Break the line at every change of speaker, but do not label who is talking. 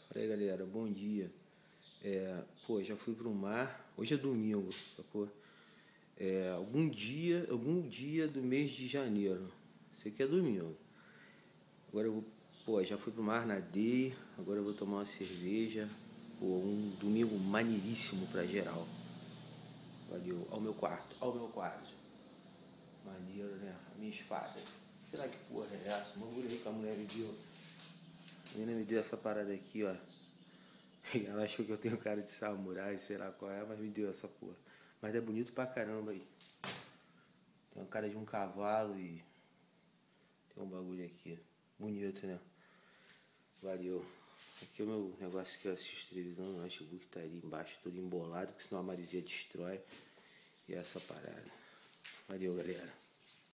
Fala aí, galera, bom dia. Já fui pro mar. Hoje é domingo, sacou? Algum dia do mês de janeiro. Isso aqui é domingo. Agora eu vou, já fui pro mar, nadei. Agora eu vou tomar uma cerveja. Um domingo maneiríssimo pra geral. Valeu. Ao meu quarto. Maneiro, né? A minha espada. Será que porra é essa? Uma mulher aí que a mulher me deu. A menina me deu essa parada aqui, ó. Ela achou que eu tenho cara de samurai, sei lá qual é, mas me deu essa porra. Mas é bonito pra caramba aí. Tem uma cara de um cavalo e tem um bagulho aqui. Bonito, né? Valeu. Aqui é o meu negócio que eu assisto televisão, o notebook tá ali embaixo, todo embolado, porque senão a maresia destrói. E essa parada. Valeu, galera.